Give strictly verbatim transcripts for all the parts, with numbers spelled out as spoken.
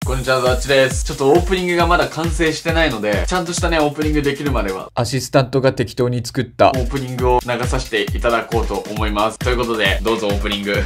こんにちは、ザッチです。ちょっとオープニングがまだ完成してないので、ちゃんとしたね、オープニングできるまでは、アシスタントが適当に作ったオープニングを流させていただこうと思います。ということで、どうぞオープニング。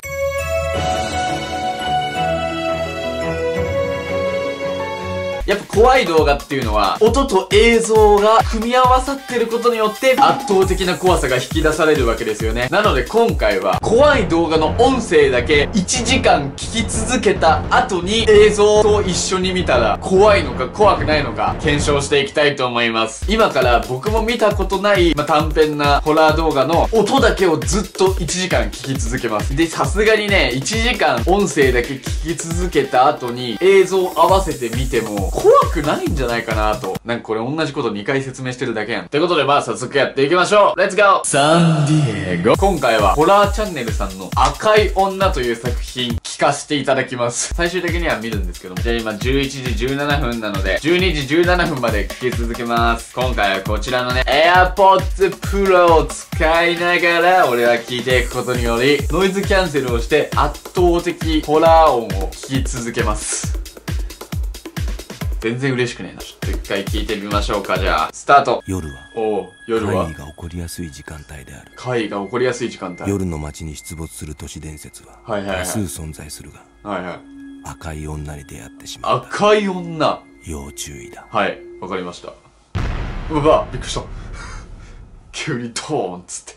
やっぱ怖い動画っていうのは、音と映像が組み合わさってることによって、圧倒的な怖さが引き出されるわけですよね。なので今回は、怖い動画の音声だけいちじかん聞き続けた後に、映像と一緒に見たら、怖いのか怖くないのか、検証していきたいと思います。今から僕も見たことない、まあ、短編なホラー動画の音だけをずっといちじかん聞き続けます。で、さすがにね、いちじかん音声だけ聞き続けた後に、映像合わせて見ても、怖くないんじゃないかなと。なんかこれ同じことにかい説明してるだけやん。ということでまあ早速やっていきましょう。レッツゴーサンディエゴ。今回はホラーチャンネルさんの赤い女という作品聞かせていただきます。最終的には見るんですけども。じゃあ今じゅういちじじゅうななふんなので、じゅうにじじゅうななふんまで聞き続けます。今回はこちらのね、AirPods Pro を使いながら俺は聞いていくことにより、ノイズキャンセルをして圧倒的ホラー音を聞き続けます。全然嬉しくねえな。ちょっと一回聞いてみましょうか。じゃあ、スタート。 夜は、 おう、夜は、 怪異が起こりやすい時間帯である。 怪異が起こりやすい時間帯。 夜の街に出没する都市伝説は、 はいはいはい多数存在するが、 はいはい。 赤い女に出会ってしまった。 赤い女。 要注意だ。 はい、わかりました。うわ、びっくりした。急にドーンっつって。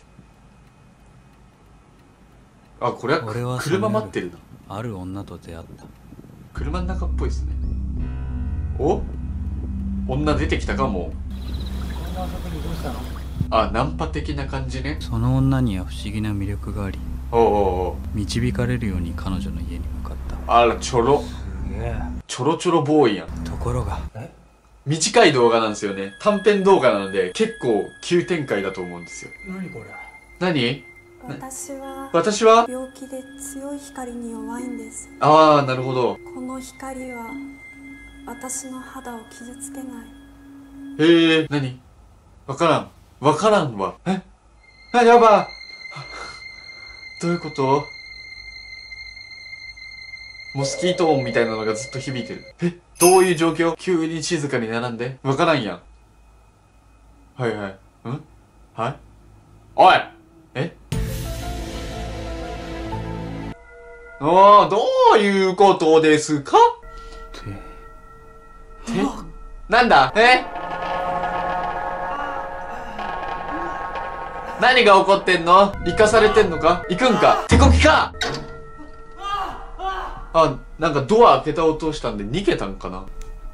あ、これは車待ってるな。 ある女と出会った。 車の中っぽいですね。お、女出てきたかも。 こんな遅くにどうしたの？ あ、ナンパ的な感じね。 その女には不思議な魅力があり、 おうおうおう、 導かれるように彼女の家に向かった。 あら、ちょろ。 すげえ。 ちょろちょろボーイやん。 ところが、 短い動画なんですよね。短編動画なので、結構急展開だと思うんですよ。 何これ？ 何？ 私は私は病気で強い光に弱いんです。 ああ、なるほど。 この光は私の肌を傷つけない。 へえ、何？わからん。わからんわ。え？あ、やば。どういうこと？モスキート音みたいなのがずっと響いてる。え？どういう状況？急に静かに並んで？わからんやん。はいはい。ん？はい？おい！え？ああ、どういうことですか？て、て、なんだ？え？何が起こってんの？生かされてんのか？行くんか？手こきか？あ、なんかドア開けた音したんで逃げたんかな？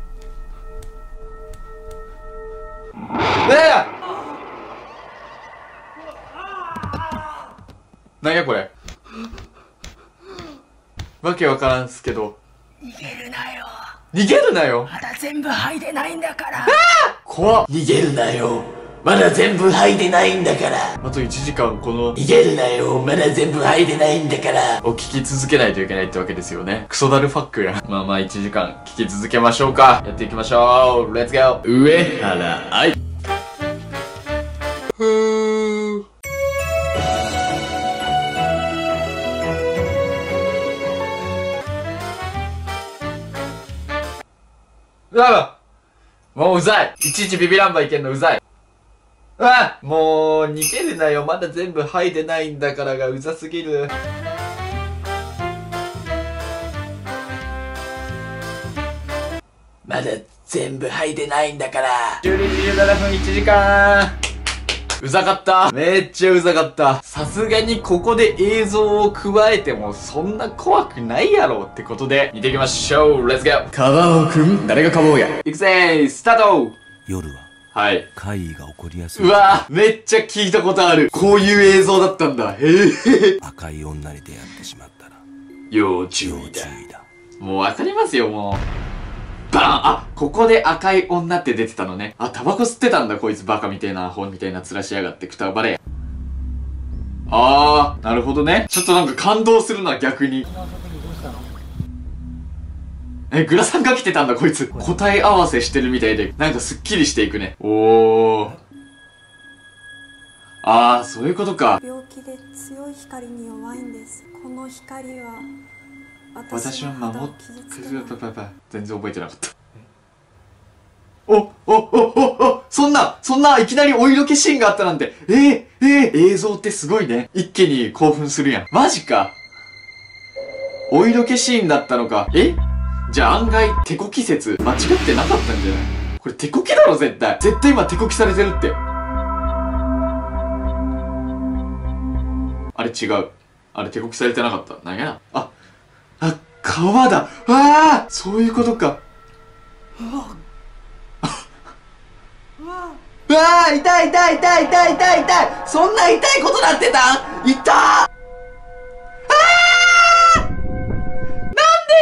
ええ！なんやこれ？わけわからんすけど。 逃げるなよ。 逃げるなよ。 まだ全部剥いでないんだから。 怖っ。 逃げるなよ。まだ全部剥いでないんだから。 あといちじかんこの逃げるなよ。まだ全部剥いでないんだから。 を聞き続けないといけないってわけですよね。クソダルファックや。まあまあいちじかん聞き続けましょうか。やっていきましょう。レッツゴー。上原愛。ふー。うわ、もううざい。いちいちビビらんばいけんのうざい。うわ、もう逃げるなよ。まだ全部剥いでないんだからがうざすぎる。 まだ全部剥いでないんだから。 じゅうにじじゅうななふんいちじかん。うざかった。めっちゃうざかった。さすがにここで映像を加えてもそんな怖くないやろってことで見ていきましょう。レッツゴー。カバオくん、誰がカバオや。いくぜー、スタート。 夜は、 はい。 怪異が起こりやすい。 うわー、めっちゃ聞いたことある。こういう映像だったんだ。へえ。 赤い女に出会ってしまったら、 要注要意だ。 注意だ。 もうわかりますよ、もう。バーン！あ、ここで赤い女って出てたのね。あ、タバコ吸ってたんだ、こいつバカみたいな、アホみたいな面しやがってくたばれ。あー、なるほどね。ちょっとなんか感動するな、逆に。え、グラサンかけてたんだ、こいつ。答え合わせしてるみたいで、なんかスッキリしていくね。おー。あー、そういうことか。 病気で強い光に弱いんです。この光は私は守って全然覚えてなかった。おおおおおそんなそんないきなりお色気シーンがあったなんて。えー、えー、映像ってすごいね。一気に興奮するやん。マジか。お色気シーンだったのか。えじゃあ案外手こき説間違ってなかったんじゃない？これ手こきだろ絶対。絶対今手こきされてるって。あれ違う。あれ手こきされてなかった。なんやあ、あ、川だ。ああそういうことか。うわー痛い痛い痛い痛い痛い痛い。そんな痛いことなってたん？痛ー。あーなんで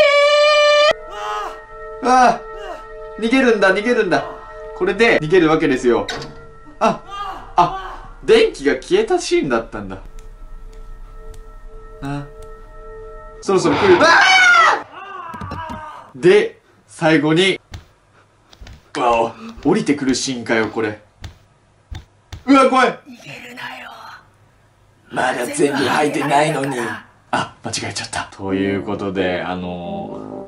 ー。ああ逃げるんだ逃げるんだ。これで逃げるわけですよ。ああ電気が消えたシーンだったんだ。あそろそろ来る。あで最後にうわ降りてくるシーンかよこれ。うわ怖い。 逃げるなよ。 まだ全部吐いてないのに。 あ間違えちゃった。ということであの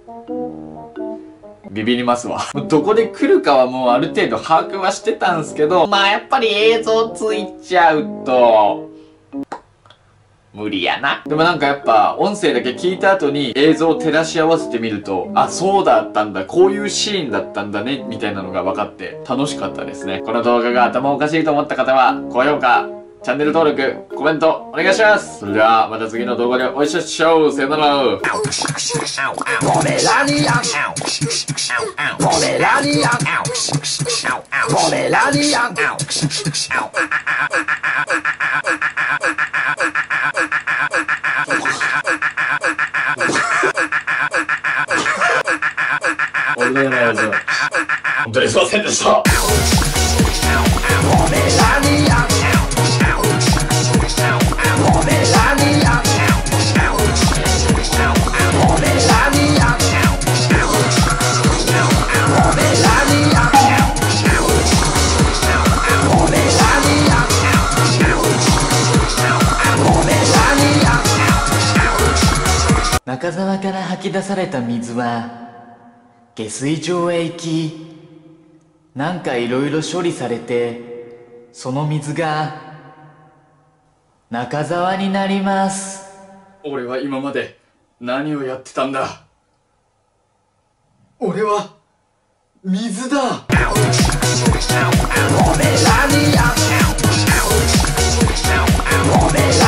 ー、ビビりますわ。どこで来るかはもうある程度把握はしてたんすけど、まあやっぱり映像ついちゃうと無理やな。でもなんかやっぱ音声だけ聞いた後に映像を照らし合わせてみると、あ、そうだったんだ、こういうシーンだったんだね、みたいなのが分かって楽しかったですね。この動画が頭おかしいと思った方は、高評価、チャンネル登録、コメントお願いします。それではまた次の動画でお会いしましょう。さよなら。 ポメラニアンポメラニアンポメラニアン本当にすいませんでした。ポメラニアンポメラニアンポメラニアンポメラニアンポメラニアンポメラニアン。 中沢から吐き出された水は下水場へ行き、なんかいろいろ処理されて、その水が中沢になります。 俺は今まで何をやってたんだ。俺は水だ。 ポメラニアンポメラ